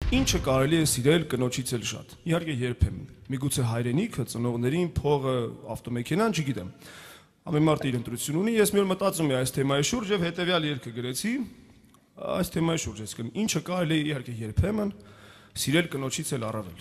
Ինչը կարելի է սիրել կնոջից էլ շատ։ Իհարկե երբեմն։ Միգուցե հայրենիքը, ծնողներին, փողը, ավտոմեքենան, չգիտեմ։ Ամեն մարդ իր ընտրություն ունի, ես մի օր մտածում եմ այս թեմայի շուրջ եւ հետեւյալ երգը գրեցի այս թեմայի շուրջ, այսինքն ինչը կարելի է իհարկե երբեմն սիրել կնոջից էլ առավել։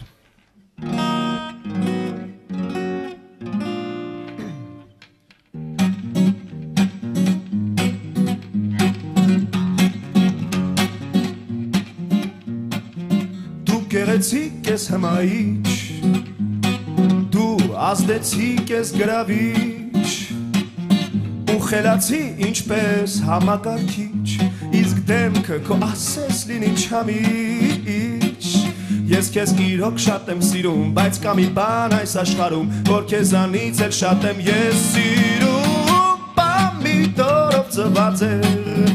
Գեղեցիկ ես հմայիչ, դու ազդեցիկ ես գրավիչ, ու խելացի ինչպես համակարգիչ, իսկ դեմքը քո ասես լինի չամիչ, ես քեզ իրոք շատ եմ սիրում, բայց կա մի բան այս աշխարհում, որ քեզանից էլ շատ եմ ես սիրում, պամիդորով ծված էր,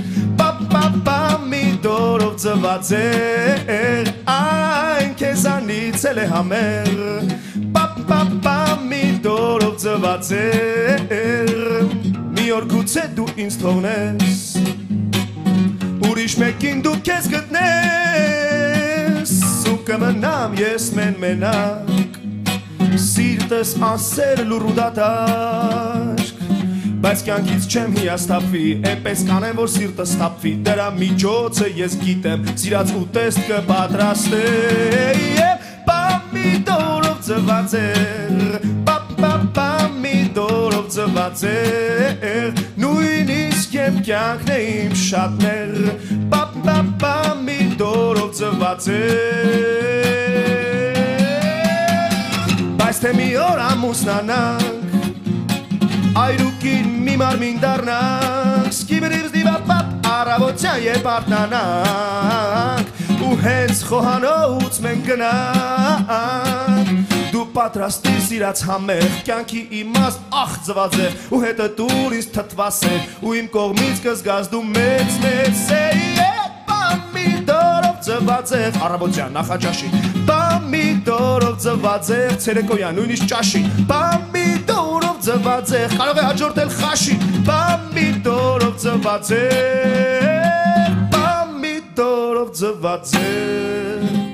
պամիդորով ծված էր, քեզանից էլ է համեր պամիդորով ծված էր մի օր գուցե դու ինձ թողնես ուրիշ մեկին դու քեզ գտնես ու կմնամ ես մենակ սիրտս անսեր լուռ ու դատարկ բայց կյանքից չեմ հիասթափվի էնպես կանեմ որ սիրտս թափվի դրա միջոցը ես գիտեմ սիրած ուտեստ կպատրաստեի պամիդորով ծված էր պամիդորով ծված էր նույնիսկ եմ կյանքն է իմ շատներ պամիդորով ծված էր բայց թե մի օր ամուսնանանք Այրուկին մի մարմին դառնանք, սկիբրիվ զդիվապապ առավոտյան երբ արթնանանք ու հենց խոհանոց մենք գնանք դու պատրաստիր սիրած համեղ կյանքի իմաստ ախ ծված է ու հետը դուր ինձ թթվաս է ու իմ կողմից կզգաս դու մեծ պամիդորով ծված է առավոտյան նախաճաշի պամիդորով ծված է ցերեկոյան նույնիսկ ճաշի պամիդորով ծված է կարող է հաջորդել խաշի պամիդորով ծված է պամիդորով ծված է